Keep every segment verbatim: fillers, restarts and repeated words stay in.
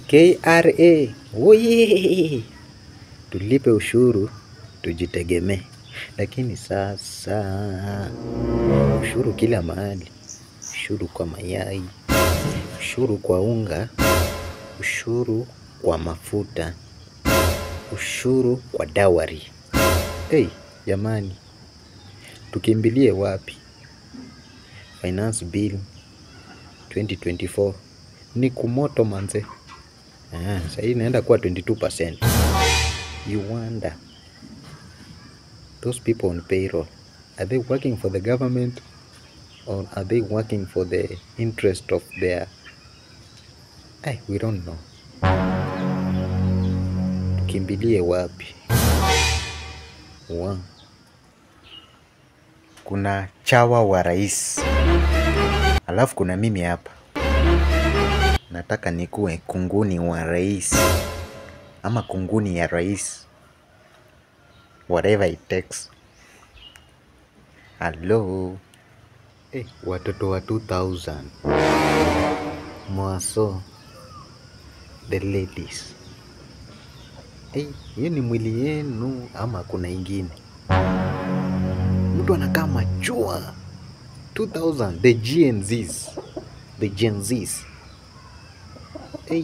K R A, oye, tulipe ushuru tujitegemee. Lakini sasa ushuru kila mahali, ushuru kwa mayai, ushuru kwa unga, ushuru kwa mafuta, ushuru kwa dawari. Hey, jamani, tukimbilie wapi? Finance bill twenty twenty-four ni kumoto manze. Ah, sasa hii inaenda kuwa twenty-two percent. You wonder, those people on payroll, are they working for the government or are they working for the interest of their... Hey, we don't know. Kimbilie wapi? Wow. Kuna chawa wa rais, alafu kuna mimi hapa nataka nikuwe kunguni wa rais ama kunguni ya rais, whatever it takes. Hello. Eh, watoto wa two thousand mwaso, the ladies. Eh, hiyo ni mwili yenu ama kuna ingine? Mtu anakaa machua. two thousand, the Gen Zs, the Gen Zs. Hey,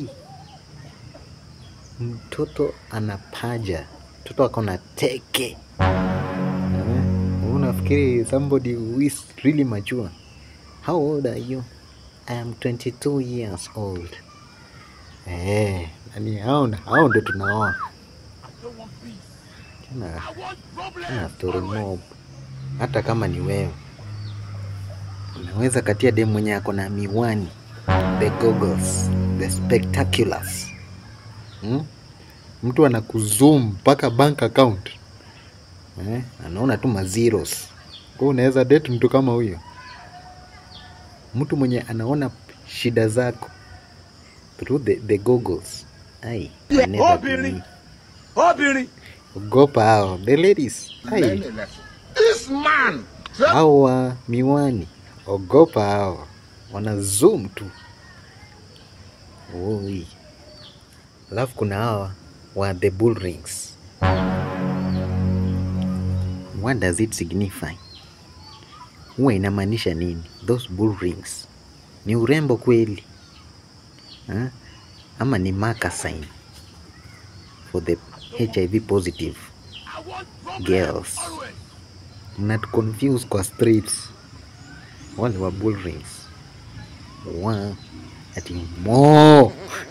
mtoto anapaja, mtoto akona teke. Uh, unafikiri somebody who is really mature? How old are you? I am twenty-two years old. Eh, nani hao hao ndo tunaoa. Tena tena story mob. Hata kama ni wewe unaweza katia demu mwenye ako na miwani, the goggles, the spectaculars. Hmm? Mtu anakuzoom mpaka bank account. Eh, anaona tu mazeros. Kwa unaweza date mtu kama huyo? Mtu mwenye anaona shida zako through the, the goggles. Ai, never. Ogopa hao, the ladies. Ai. This man. Hawa miwani, ogopa hao. Wana zoom tu. Oi. Alafu kuna hawa wa the bull rings. What does it signify? Huwa inamaanisha nini? Those bull rings ni urembo kweli? Ha? Ama ni marker sign for the H I V positive girls? Not confused kwa streets. Wale wa bull rings wa ati mo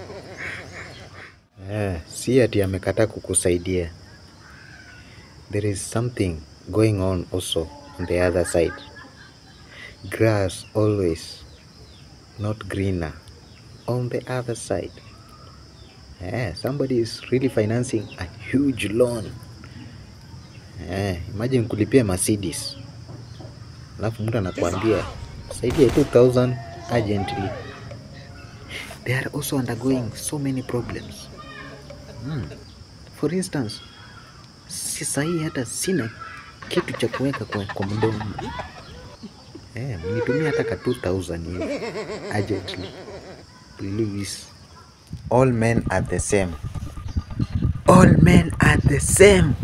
eh, si ati amekataa kukusaidia. There is something going on also on the other side. Grass always not greener on the other side. Eh, somebody is really financing a huge loan. Eh, imagine kulipia Mercedes, alafu mtu anakuambia saidia two thousand urgently. They are also undergoing so many problems. Hmm. For instance, si sahi hata sina kitu cha kuweka kwa, kwa mdomo. Eh, mnitumia hata ka two thousand hivi urgently. Please. All men are the same. All men are the same.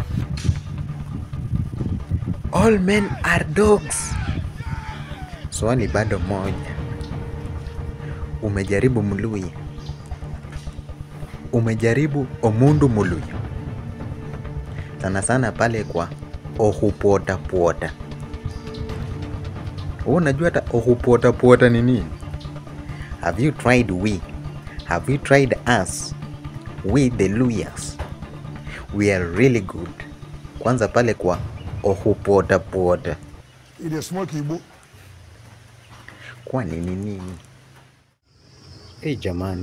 All men are dogs. Swali bado moja. Umejaribu Mluya? Umejaribu Omundu Muluya? Sana sana pale kwa Ohupota Pota. Unajua hata Ohupota Pota ni nini? Have you tried we? Have you tried us? We the Luyas. We are really good. Kwanza pale kwa Ohupota Pota. Ile smoky bu. Kwa nini nini? Hey jamani.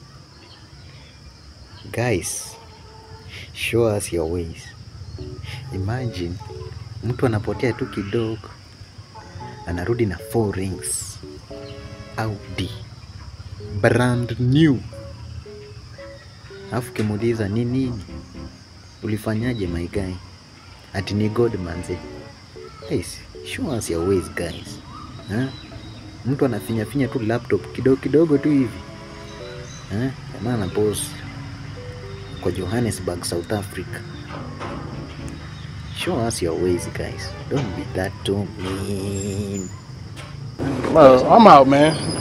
Guys, show us your ways. Imagine mtu anapotea tu kidogo, anarudi na four rings. Audi. Brand new. Alafu kimuuliza ni nini? Ulifanyaje my guy? Ati ni God manze. Guys, show us your ways guys. Huh? Mtu anafinya finya tu laptop kidogo kidogo tu hivi. Eh? Jamaa na boss kwa Johannesburg, South Africa. Show us your ways, guys. Don't be that too mean. Well, I'm out, man.